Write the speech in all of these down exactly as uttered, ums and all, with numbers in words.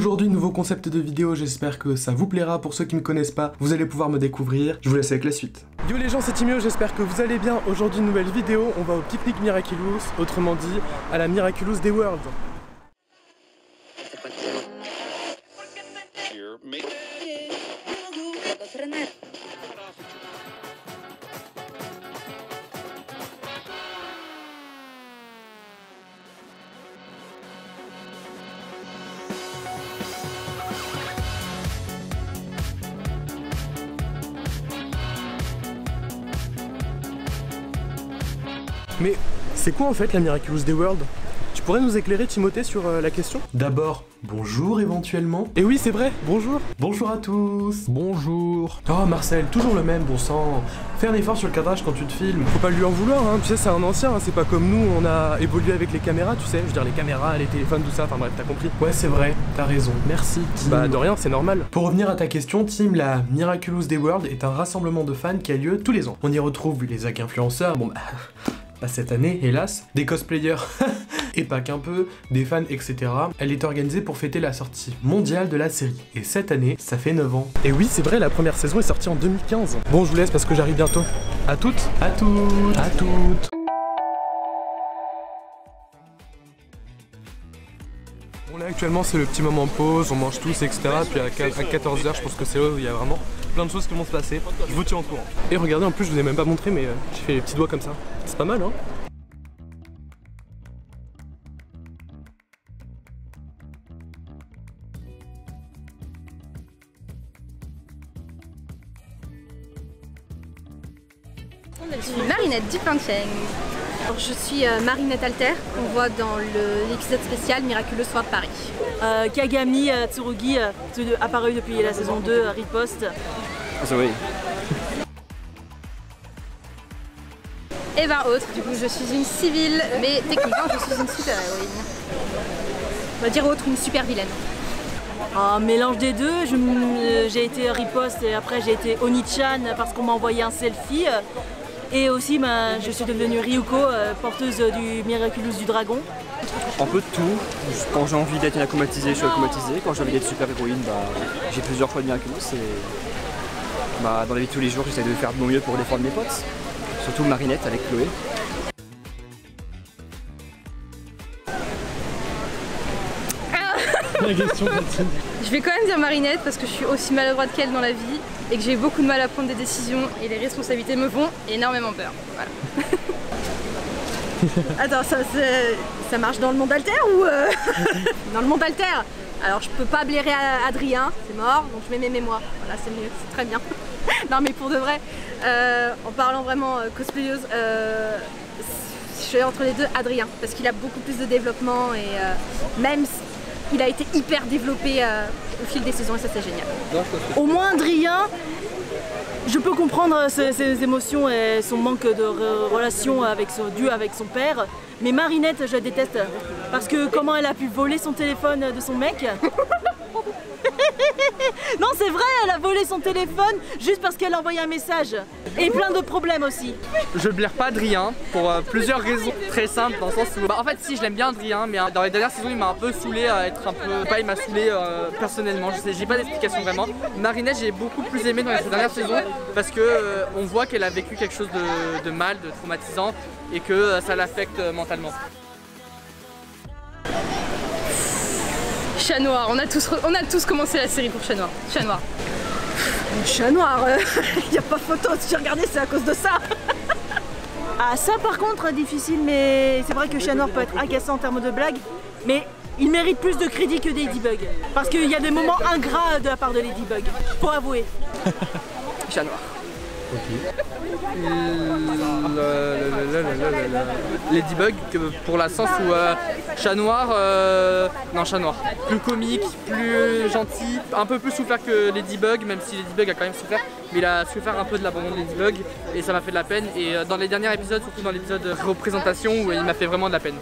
Aujourd'hui, nouveau concept de vidéo, j'espère que ça vous plaira. Pour ceux qui me connaissent pas, vous allez pouvoir me découvrir. Je vous laisse avec la suite. Yo les gens, c'est Timio, j'espère que vous allez bien. Aujourd'hui, une nouvelle vidéo, on va au pique-nique Miraculous, autrement dit, à la Miraculous Day World. Mais c'est quoi en fait la Miraculous Day World? Tu pourrais nous éclairer, Timothée, sur euh, la question? D'abord, bonjour éventuellement. Et oui, c'est vrai, bonjour. Bonjour à tous. Bonjour. Oh Marcel, toujours le même, bon sang. Fais un effort sur le cadrage quand tu te filmes. Faut pas lui en vouloir, hein. Tu sais, c'est un ancien, hein. C'est pas comme nous, on a évolué avec les caméras, tu sais. Je veux dire, les caméras, les téléphones, tout ça, enfin bref, t'as compris. Ouais, c'est vrai, t'as raison. Merci, Tim. Bah, de rien, c'est normal. Pour revenir à ta question, Tim, la Miraculous Day World est un rassemblement de fans qui a lieu tous les ans. On y retrouve les hack influenceurs, bon bah... pas cette année, hélas, des cosplayers, et pas qu'un peu, des fans, et cetera. Elle est organisée pour fêter la sortie mondiale de la série. Et cette année, ça fait neuf ans. Et oui, c'est vrai, la première saison est sortie en deux mille quinze. Bon, je vous laisse parce que j'arrive bientôt. À toutes, à toutes, à toutes. Bon là actuellement c'est le petit moment pause, on mange tous, et cetera. Puis à quatorze heures, je pense que c'est là où il y a vraiment plein de choses qui vont se passer. Je vous tiens au courant. Et regardez, en plus je vous ai même pas montré, mais euh, j'ai fait les petits doigts comme ça. C'est pas mal, hein? Je suis Marinette du Plancheng. Je suis euh, Marinette Alter, qu'on voit dans l'épisode spécial Miraculous World Paris. Euh, Kagami euh, Tsurugi, euh, apparu depuis la saison deux, euh, Riposte. Ah ça oui. Et ben autre, du coup je suis une civile, mais techniquement je suis une super héroïne. On va dire autre, une super vilaine. Un mélange des deux, j'ai été Riposte et après j'ai été Oni-chan parce qu'on m'a envoyé un selfie. Et aussi, ben, je suis devenue Ryuko, euh, porteuse du Miraculous du Dragon. Un peu de tout. Quand j'ai envie d'être une akumatisée, je suis akumatisée. Quand j'ai envie d'être super héroïne, bah, j'ai plusieurs choix de Miraculous. Et bah, dans la vie de tous les jours, j'essaie de faire de mon mieux pour défendre mes potes. Surtout Marinette avec Chloé. La question, je vais quand même dire Marinette parce que je suis aussi maladroite qu'elle dans la vie et que j'ai beaucoup de mal à prendre des décisions et les responsabilités me font énormément peur. Voilà. Attends, ça, ça marche dans le monde alter ou euh... dans le monde alter? Alors je peux pas blairer à Adrien, c'est mort, donc je mets mes mémoires. Voilà, c'est mieux, c'est très bien. Non mais pour de vrai, euh, en parlant vraiment euh, cosplayeuse, euh, je suis entre les deux Adrien parce qu'il a beaucoup plus de développement et euh, même il a été hyper développé euh, au fil des saisons et ça c'est génial. Au moins Adrien, je peux comprendre ses, ses émotions et son manque de re relation avec son, dû avec son père. Mais Marinette, je la déteste. Parce que comment elle a pu voler son téléphone de son mec? Non c'est vrai, elle a volé son téléphone juste parce qu'elle a envoyé un message. Et plein de problèmes aussi. Je blaire pas Adrien pour euh, plusieurs raisons très simples dans le sens où bah, en fait si je l'aime bien Adrien mais euh, dans les dernières saisons il m'a un peu saoulé à être un peu pas il m'a saoulé euh, personnellement, je sais j'ai pas d'explication vraiment. Marinette j'ai beaucoup plus aimé dans les dernières saisons parce que euh, on voit qu'elle a vécu quelque chose de, de mal, de traumatisant et que euh, ça l'affecte euh, mentalement. Chat Noir, on a tous, on a tous commencé la série pour Chat Noir. Chat Noir. Chat Noir, il euh, n'y a pas photo, si j'ai regardé c'est à cause de ça. Ah ça par contre difficile, mais c'est vrai que Chat Noir peut être agaçant en termes de blagues, mais il mérite plus de crédit que Ladybug. Parce qu'il y a des moments ingrats de la part de Ladybug, faut avouer. Chat Noir. Ok. Ladybug pour la sens où euh, Chat Noir, euh, non Chat Noir, plus comique, plus gentil, un peu plus souffert que Ladybug, même si Ladybug a quand même souffert, mais il a souffert un peu de l'abandon de Ladybug et ça m'a fait de la peine. Et dans les derniers épisodes, surtout dans l'épisode représentation, où il m'a fait vraiment de la peine.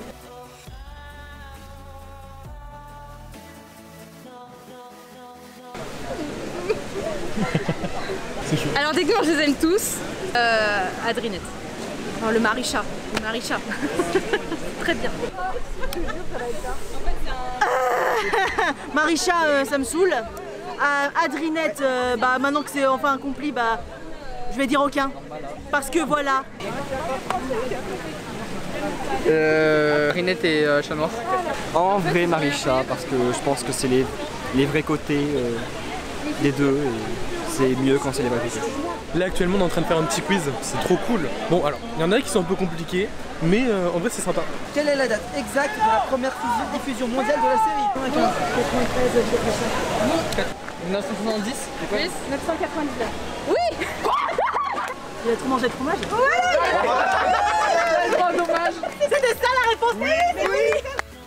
Alors techniquement je les aime tous. Euh, Adrinette. Oh, le Maricha. Le Maricha. Très bien. Ah Marisha, euh, ça me saoule. Euh, Adrinette, euh, bah, maintenant que c'est enfin accompli, bah, je vais dire aucun. Parce que voilà. Euh... Rinette et euh, Chat Noir. En vrai Marisha, parce que je pense que c'est les, les vrais côtés euh, des deux. C'est mieux quand c'est les vrais côtés. Là actuellement on est en train de faire un petit quiz, c'est trop cool. Bon alors, il y en a qui sont un peu compliqués, mais euh, en vrai c'est sympa. Quelle est la date exacte de la première diffusion mondiale de la série? quatre-vingt-treize, mille neuf cent soixante-dix. Oui, neuf cent quatre-vingt-dix-neuf. Oui. Il a trop mangé de fromage? Oh dommage. C'était ça la réponse? Oui, mais oui.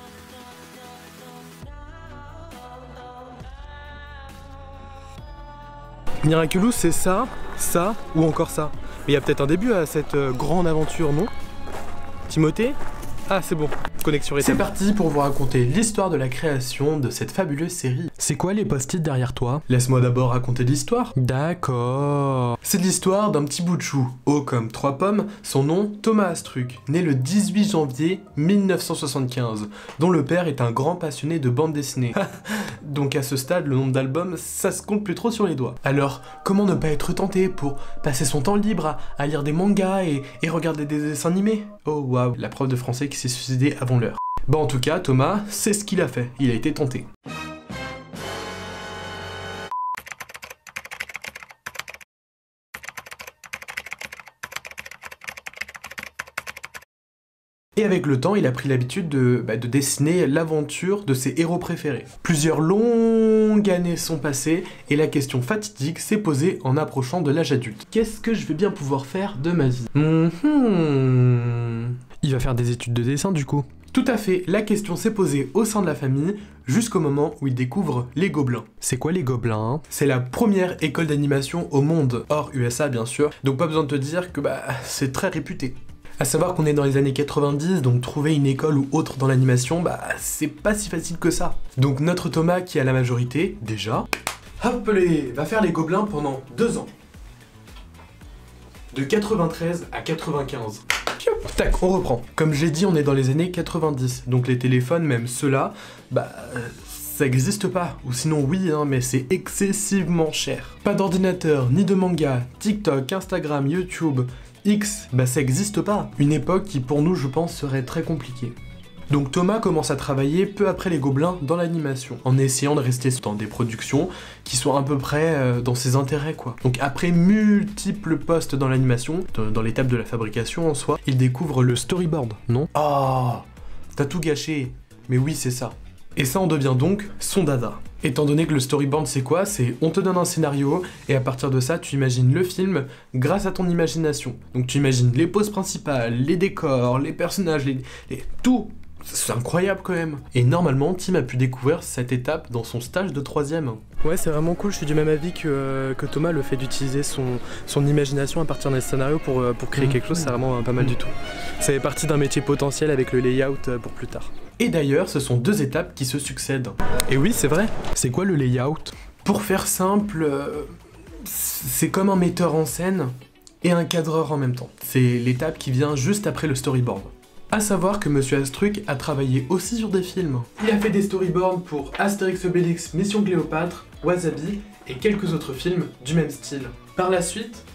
Miraculous, c'est ça, ça ou encore ça. Mais il y a peut-être un début à cette euh, grande aventure, non? Timothée? Ah, c'est bon. Connexion rétablie. C'est parti pour vous raconter l'histoire de la création de cette fabuleuse série. C'est quoi les post-it derrière toi? Laisse-moi d'abord raconter l'histoire. D'accord. C'est l'histoire d'un petit bout de chou, haut comme trois pommes, son nom Thomas Astruc, né le dix-huit janvier mille neuf cent soixante-quinze, dont le père est un grand passionné de bande dessinée. Donc à ce stade, le nombre d'albums, ça se compte plus trop sur les doigts. Alors, comment ne pas être tenté pour passer son temps libre à, à lire des mangas et, et regarder des dessins animés? Oh waouh, la prof de français qui s'est suicidée avant l'heure. Bon, en tout cas, Thomas, c'est ce qu'il a fait, il a été tenté. Et avec le temps, il a pris l'habitude de, bah, de dessiner l'aventure de ses héros préférés. Plusieurs longues années sont passées, et la question fatidique s'est posée en approchant de l'âge adulte. Qu'est-ce que je vais bien pouvoir faire de ma vie? Mmh. Il va faire des études de dessin du coup. Tout à fait, la question s'est posée au sein de la famille, jusqu'au moment où il découvre les Gobelins. C'est quoi les Gobelins? C'est la première école d'animation au monde, hors U S A bien sûr, donc pas besoin de te dire que bah c'est très réputé. À savoir qu'on est dans les années quatre-vingt-dix, donc trouver une école ou autre dans l'animation, bah c'est pas si facile que ça. Donc notre Thomas qui a la majorité, déjà, hop les, va faire les Gobelins pendant deux ans. De quatre-vingt-treize à quatre-vingt-quinze. Tac, on reprend. Comme j'ai dit, on est dans les années quatre-vingt-dix, donc les téléphones, même ceux-là, bah ça existe pas. Ou sinon oui, hein, mais c'est excessivement cher. Pas d'ordinateur, ni de manga, TikTok, Instagram, YouTube, X, bah ça existe pas. Une époque qui pour nous je pense serait très compliquée. Donc Thomas commence à travailler peu après les Gobelins dans l'animation, en essayant de rester dans des productions qui sont à peu près euh, dans ses intérêts quoi. Donc après multiples postes dans l'animation, dans, dans l'étape de la fabrication en soi, il découvre le storyboard, non? Oh, t'as tout gâché. Mais oui c'est ça. Et ça en devient donc son dada. Étant donné que le storyboard c'est quoi? C'est on te donne un scénario et à partir de ça tu imagines le film grâce à ton imagination. Donc tu imagines les poses principales, les décors, les personnages, les, les... tout. C'est incroyable quand même. Et normalement Tim a pu découvrir cette étape dans son stage de troisième. Ouais c'est vraiment cool, je suis du même avis que, euh, que Thomas, le fait d'utiliser son, son imagination à partir d'un scénario pour, euh, pour créer mmh. quelque chose, c'est vraiment euh, pas mal mmh. du tout. Ça fait partie d'un métier potentiel avec le layout euh, pour plus tard. Et d'ailleurs ce sont deux étapes qui se succèdent. Et oui c'est vrai. C'est quoi le layout? Pour faire simple, euh, c'est comme un metteur en scène et un cadreur en même temps. C'est l'étape qui vient juste après le storyboard. A savoir que Monsieur Astruc a travaillé aussi sur des films. Il a fait des storyboards pour Astérix Obélix, Mission Cléopâtre, Wasabi et quelques autres films du même style. Par la suite,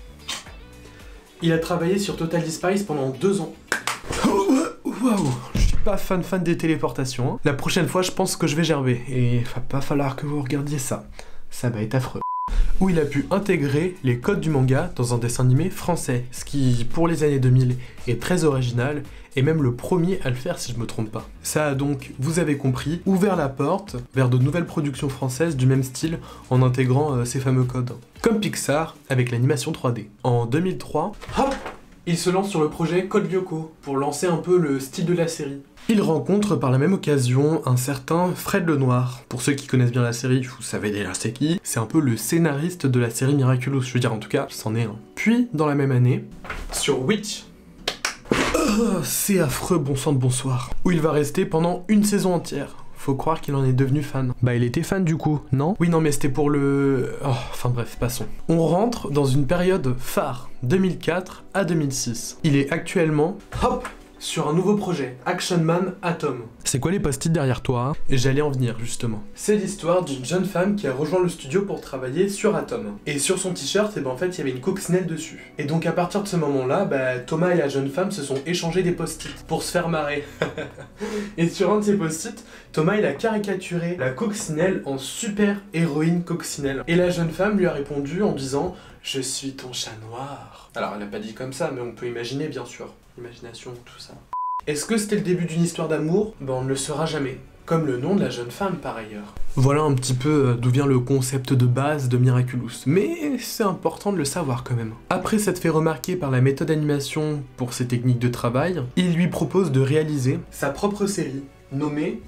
il a travaillé sur Totally Spies pendant deux ans. Waouh, je suis pas fan fan des téléportations. Hein. La prochaine fois, je pense que je vais gerber. Et il va pas falloir que vous regardiez ça. Ça va être affreux. Où il a pu intégrer les codes du manga dans un dessin animé français, ce qui, pour les années deux mille, est très original, et même le premier à le faire si je me trompe pas. Ça a donc, vous avez compris, ouvert la porte vers de nouvelles productions françaises du même style en intégrant euh, ces fameux codes. Comme Pixar avec l'animation trois D. En deux mille trois, hop, il se lance sur le projet Code Lyoko pour lancer un peu le style de la série. Il rencontre par la même occasion un certain Fred Lenoir. Pour ceux qui connaissent bien la série, vous savez déjà c'est qui. C'est un peu le scénariste de la série Miraculous, je veux dire en tout cas, c'en est un. Puis, dans la même année, sur Witch, oh, c'est affreux, bon sang de bonsoir, où il va rester pendant une saison entière. Faut croire qu'il en est devenu fan. Bah il était fan du coup, non? Oui non mais c'était pour le... Oh, enfin bref, passons. On rentre dans une période phare, deux mille quatre à deux mille six. Il est actuellement, hop, sur un nouveau projet, Action Man Atom. C'est quoi les post-it derrière toi? Et j'allais en venir justement. C'est l'histoire d'une jeune femme qui a rejoint le studio pour travailler sur Atom. Et sur son t-shirt, eh ben, en fait, il y avait une coccinelle dessus. Et donc à partir de ce moment-là, bah, Thomas et la jeune femme se sont échangés des post-it pour se faire marrer. Et sur un de ces post-it, Thomas il a caricaturé la coccinelle en super héroïne coccinelle. Et la jeune femme lui a répondu en disant « Je suis ton chat noir ». Alors elle a pas dit comme ça, mais on peut imaginer bien sûr. Imagination, tout ça. Est-ce que c'était le début d'une histoire d'amour? Ben on ne le saura jamais. Comme le nom de la jeune femme par ailleurs. Voilà un petit peu d'où vient le concept de base de Miraculous, mais c'est important de le savoir quand même. Après s'être fait remarquer par la méthode d'animation pour ses techniques de travail, il lui propose de réaliser sa propre série, nommée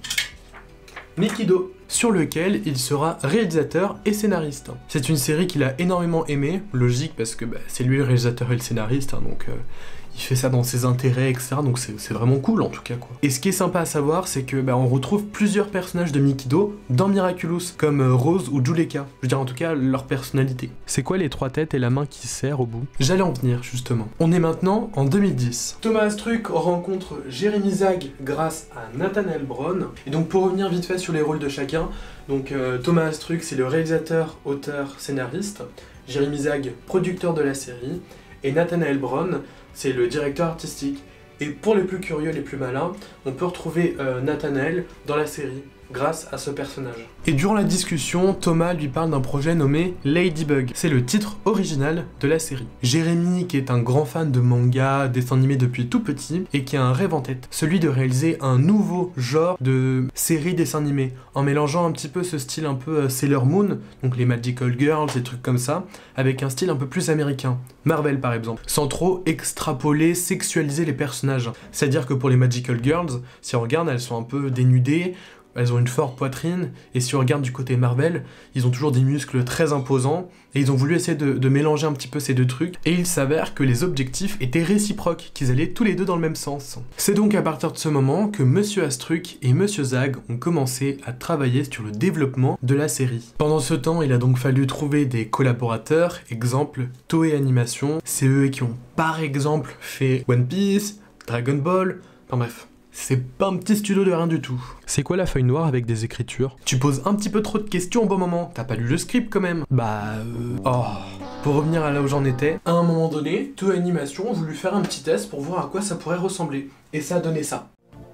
Mikido, sur lequel il sera réalisateur et scénariste. C'est une série qu'il a énormément aimée, logique parce que bah, c'est lui le réalisateur et le scénariste, hein, donc euh, il fait ça dans ses intérêts, et cetera. Donc c'est vraiment cool en tout cas quoi. Et ce qui est sympa à savoir, c'est que bah, on retrouve plusieurs personnages de Mikido dans Miraculous, comme euh, Rose ou Juleka. Je veux dire en tout cas leur personnalité. C'est quoi les trois têtes et la main qui sert au bout? J'allais en venir justement. On est maintenant en deux mille dix. Thomas Astruc rencontre Jérémy Zag grâce à Nathanael Brown. Et donc pour revenir vite fait sur les rôles de chacun, donc euh, Thomas Astruc c'est le réalisateur, auteur, scénariste. Jérémy Zag, producteur de la série. Et Nathanael Brown, c'est le directeur artistique. Et pour les plus curieux, les plus malins, on peut retrouver euh, Nathanael dans la série, grâce à ce personnage. Et durant la discussion, Thomas lui parle d'un projet nommé Ladybug. C'est le titre original de la série. Jérémy, qui est un grand fan de manga, dessins animés depuis tout petit, et qui a un rêve en tête, celui de réaliser un nouveau genre de série dessin animé, en mélangeant un petit peu ce style un peu Sailor Moon, donc les Magical Girls, des trucs comme ça, avec un style un peu plus américain, Marvel par exemple, sans trop extrapoler, sexualiser les personnages. C'est-à-dire que pour les Magical Girls, si on regarde, elles sont un peu dénudées, elles ont une forte poitrine, et si on regarde du côté Marvel, ils ont toujours des muscles très imposants, et ils ont voulu essayer de, de mélanger un petit peu ces deux trucs, et il s'avère que les objectifs étaient réciproques, qu'ils allaient tous les deux dans le même sens. C'est donc à partir de ce moment que Monsieur Astruc et Monsieur Zag ont commencé à travailler sur le développement de la série. Pendant ce temps, il a donc fallu trouver des collaborateurs, exemple Toei Animation, c'est eux qui ont par exemple fait One Piece, Dragon Ball, enfin bref. C'est pas un petit studio de rien du tout. C'est quoi la feuille noire avec des écritures? Tu poses un petit peu trop de questions au bon moment, t'as pas lu le script quand même. Bah euh... Oh. Pour revenir à là où j'en étais, à un moment donné, Toei Animation a voulu faire un petit test pour voir à quoi ça pourrait ressembler. Et ça a donné ça.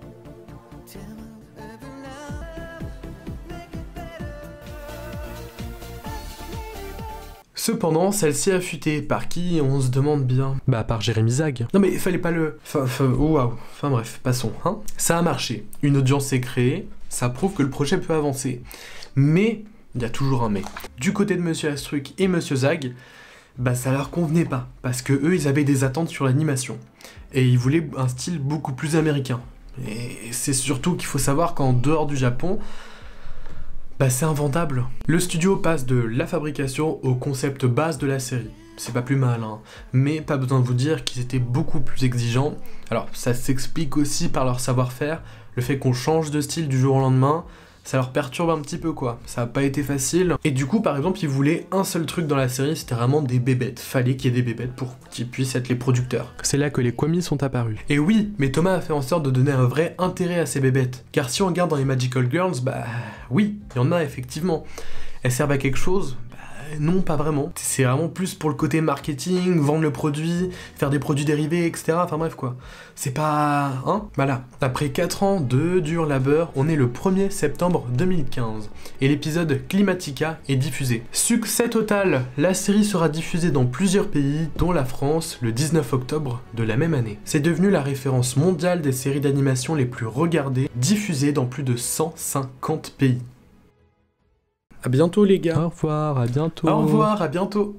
Cependant, celle-ci a fuité. Par qui, on se demande bien? Bah par Jérémy Zag. Non mais il fallait pas le... Enfin, enfin, waouh. Enfin bref, passons, hein. Ça a marché. Une audience s'est créée, ça prouve que le projet peut avancer. Mais, il y a toujours un mais. Du côté de Monsieur Astruc et Monsieur Zag, bah ça leur convenait pas. Parce que eux, ils avaient des attentes sur l'animation. Et ils voulaient un style beaucoup plus américain. Et c'est surtout qu'il faut savoir qu'en dehors du Japon, bah c'est invendable. Le studio passe de la fabrication au concept base de la série. C'est pas plus mal, hein. Mais pas besoin de vous dire qu'ils étaient beaucoup plus exigeants. Alors ça s'explique aussi par leur savoir-faire, le fait qu'on change de style du jour au lendemain, ça leur perturbe un petit peu quoi, ça a pas été facile. Et du coup par exemple ils voulaient un seul truc dans la série, c'était vraiment des bébêtes, fallait qu'il y ait des bébêtes pour qu'ils puissent être les producteurs. C'est là que les Kwami sont apparus. Et oui, mais Thomas a fait en sorte de donner un vrai intérêt à ces bébêtes. Car si on regarde dans les Magical Girls, bah oui, il y en a effectivement. Elles servent à quelque chose? Non, pas vraiment. C'est vraiment plus pour le côté marketing, vendre le produit, faire des produits dérivés, et cetera. Enfin bref quoi. C'est pas... Hein? Voilà. Après quatre ans de dur labeur, on est le premier septembre deux mille quinze. Et l'épisode Climatica est diffusé. Succès total! La série sera diffusée dans plusieurs pays, dont la France, le dix-neuf octobre de la même année. C'est devenu la référence mondiale des séries d'animation les plus regardées, diffusées dans plus de cent cinquante pays. À bientôt les gars. Au revoir, à bientôt. Au revoir, à bientôt.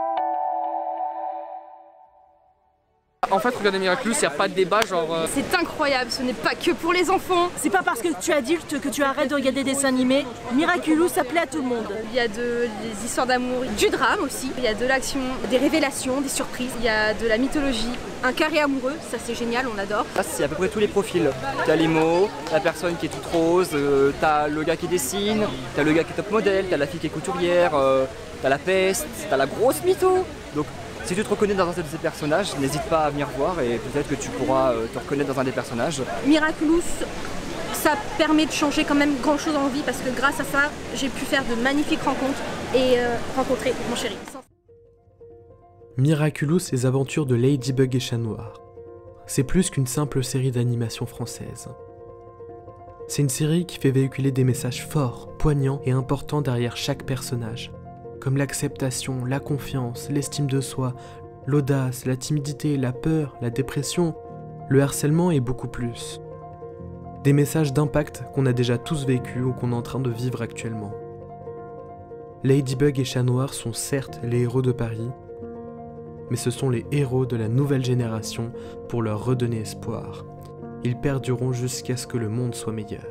En fait, regardez Miraculous, il n'y a pas de débat, genre... Euh... C'est incroyable, ce n'est pas que pour les enfants. C'est pas parce que tu es adulte que tu arrêtes de regarder des dessins animés. Miraculous, ça plaît à tout le monde. Il y a de, des histoires d'amour, du drame aussi. Il y a de l'action, des révélations, des surprises. Il y a de la mythologie, un carré amoureux, ça c'est génial, on adore. Là, c'est à peu près tous les profils. T'as les mots, la personne qui est toute rose, euh, t'as le gars qui dessine, t'as le gars qui est top modèle, t'as la fille qui est couturière, euh, t'as la peste, t'as la grosse mytho. Donc Si tu te reconnais dans un de ces personnages, n'hésite pas à venir voir et peut-être que tu pourras euh, te reconnaître dans un des personnages. Miraculous, ça permet de changer quand même grand chose en vie parce que grâce à ça, j'ai pu faire de magnifiques rencontres et euh, rencontrer mon chéri. Miraculous, les aventures de Ladybug et Chat Noir. C'est plus qu'une simple série d'animation française. C'est une série qui fait véhiculer des messages forts, poignants et importants derrière chaque personnage, comme l'acceptation, la confiance, l'estime de soi, l'audace, la timidité, la peur, la dépression, le harcèlement et beaucoup plus. Des messages d'impact qu'on a déjà tous vécus ou qu'on est en train de vivre actuellement. Ladybug et Chat Noir sont certes les héros de Paris, mais ce sont les héros de la nouvelle génération pour leur redonner espoir. Ils perdureront jusqu'à ce que le monde soit meilleur.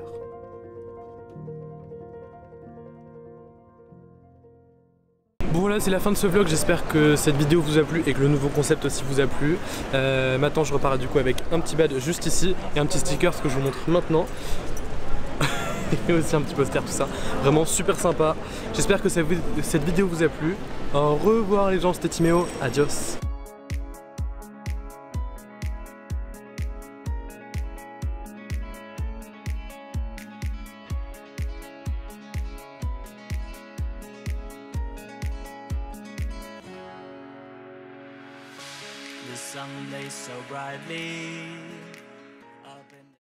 Bon voilà, c'est la fin de ce vlog, j'espère que cette vidéo vous a plu et que le nouveau concept aussi vous a plu. Euh, maintenant je repars du coup avec un petit badge juste ici et un petit sticker, ce que je vous montre maintenant. Et aussi un petit poster, tout ça. Vraiment super sympa. J'espère que cette vidéo vous a plu. Au revoir les gens, c'était Timéo, adios. The sun lays so brightly